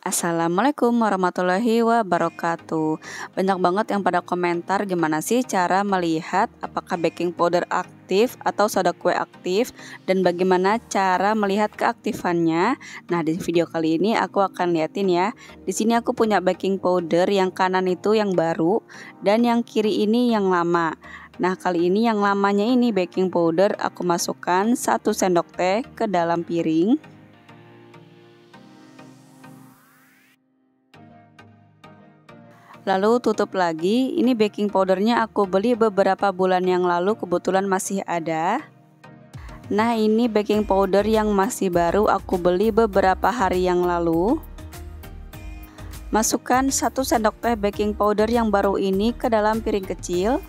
Assalamualaikum warahmatullahi wabarakatuh. Banyak banget yang pada komentar gimana sih cara melihat apakah baking powder aktif atau soda kue aktif, dan bagaimana cara melihat keaktifannya. Nah, di video kali ini aku akan liatin ya. Di sini aku punya baking powder yang kanan itu yang baru dan yang kiri ini yang lama. Nah, kali ini yang lamanya ini baking powder aku masukkan 1 sendok teh ke dalam piring. Lalu tutup lagi. Ini baking powdernya aku beli beberapa bulan yang lalu, kebetulan masih ada. Nah, ini baking powder yang masih baru aku beli beberapa hari yang lalu. Masukkan 1 sendok teh baking powder yang baru ini ke dalam piring kecil.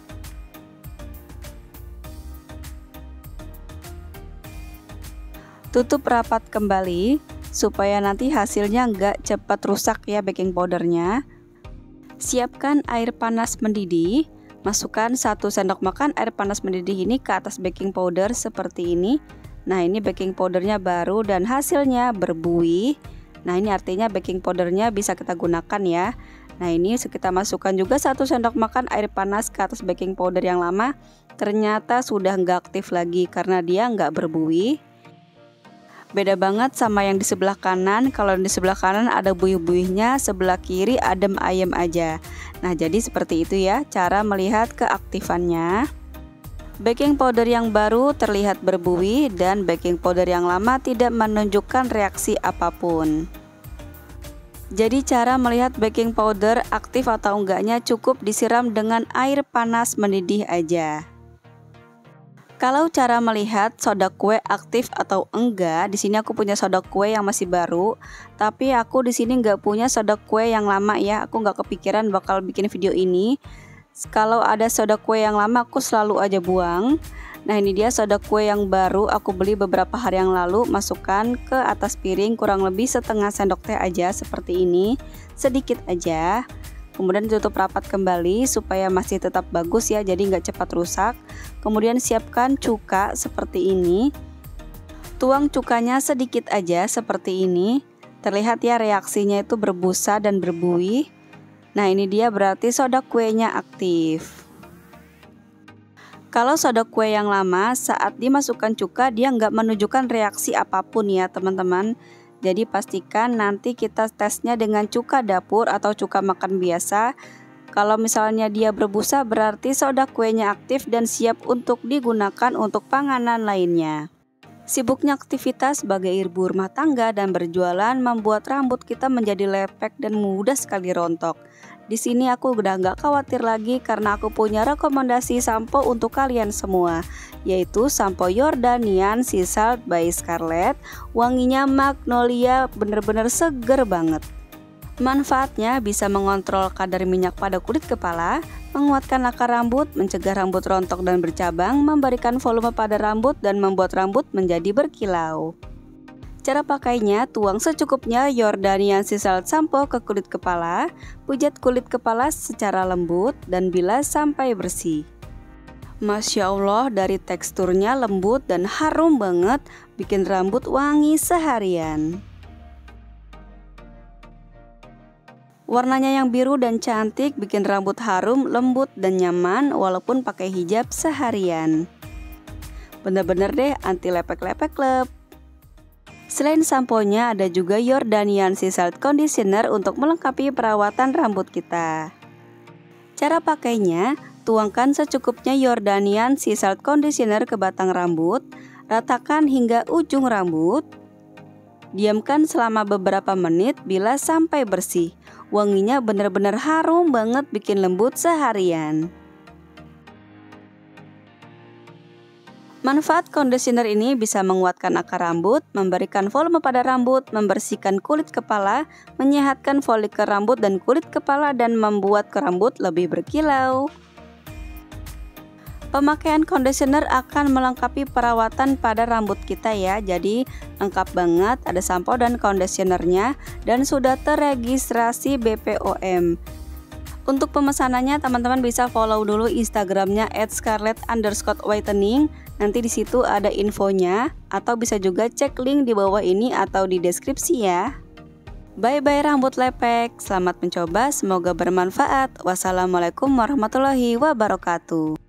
Tutup rapat kembali supaya nanti hasilnya nggak cepat rusak ya baking powdernya. Siapkan air panas mendidih, masukkan 1 sendok makan air panas mendidih ini ke atas baking powder seperti ini. Nah, ini baking powdernya baru dan hasilnya berbuih. Nah, ini artinya baking powdernya bisa kita gunakan ya. Nah, ini kita masukkan juga 1 sendok makan air panas ke atas baking powder yang lama. Ternyata sudah nggak aktif lagi karena dia nggak berbuih. Beda banget sama yang di sebelah kanan. Kalau di sebelah kanan ada buih-buihnya, sebelah kiri adem ayem aja. Nah, jadi seperti itu ya cara melihat keaktifannya. Baking powder yang baru terlihat berbuih dan baking powder yang lama tidak menunjukkan reaksi apapun. Jadi cara melihat baking powder aktif atau enggaknya cukup disiram dengan air panas mendidih aja. Kalau cara melihat soda kue aktif atau enggak, di sini aku punya soda kue yang masih baru, tapi aku di sini nggak punya soda kue yang lama ya. Aku nggak kepikiran bakal bikin video ini. Kalau ada soda kue yang lama, aku selalu aja buang. Nah, ini dia soda kue yang baru, aku beli beberapa hari yang lalu. Masukkan ke atas piring kurang lebih setengah sendok teh aja seperti ini, sedikit aja. Kemudian tutup rapat kembali supaya masih tetap bagus ya, jadi nggak cepat rusak. Kemudian siapkan cuka seperti ini. Tuang cukanya sedikit aja seperti ini. Terlihat ya reaksinya itu berbusa dan berbuih. Nah, ini dia berarti soda kuenya aktif. Kalau soda kue yang lama, saat dimasukkan cuka dia nggak menunjukkan reaksi apapun ya teman-teman. Jadi pastikan nanti kita tesnya dengan cuka dapur atau cuka makan biasa. Kalau misalnya dia berbusa berarti soda kuenya aktif dan siap untuk digunakan untuk panganan lainnya. Sibuknya aktivitas sebagai ibu rumah tangga dan berjualan membuat rambut kita menjadi lepek dan mudah sekali rontok. Di sini aku udah nggak khawatir lagi karena aku punya rekomendasi sampo untuk kalian semua, yaitu sampo Jordanian Sea Salt by Scarlett. Wanginya magnolia, bener-bener seger banget. Manfaatnya bisa mengontrol kadar minyak pada kulit kepala, menguatkan akar rambut, mencegah rambut rontok dan bercabang, memberikan volume pada rambut dan membuat rambut menjadi berkilau. Cara pakainya, tuang secukupnya Jordanian Sea Salt sampo ke kulit kepala, pijat kulit kepala secara lembut dan bilas sampai bersih. Masya Allah, dari teksturnya lembut dan harum banget, bikin rambut wangi seharian. Warnanya yang biru dan cantik bikin rambut harum, lembut dan nyaman walaupun pakai hijab seharian. Bener-bener deh anti lepek-lepek lep. Selain samponya ada juga Jordanian Sea Salt Conditioner untuk melengkapi perawatan rambut kita. Cara pakainya, tuangkan secukupnya Jordanian Sea Salt Conditioner ke batang rambut, ratakan hingga ujung rambut. Diamkan selama beberapa menit bilas sampai bersih. Wanginya bener-bener harum banget, bikin lembut seharian. Manfaat conditioner ini bisa menguatkan akar rambut, memberikan volume pada rambut, membersihkan kulit kepala, menyehatkan folikel rambut dan kulit kepala, dan membuat rambut lebih berkilau. Pemakaian conditioner akan melengkapi perawatan pada rambut kita ya. Jadi lengkap banget, ada sampo dan conditionernya dan sudah terregistrasi BPOM. Untuk pemesanannya teman-teman bisa follow dulu Instagramnya @scarlett_whitening. Nanti di situ ada infonya, atau bisa juga cek link di bawah ini atau di deskripsi ya. Bye-bye rambut lepek, selamat mencoba, semoga bermanfaat. Wassalamualaikum warahmatullahi wabarakatuh.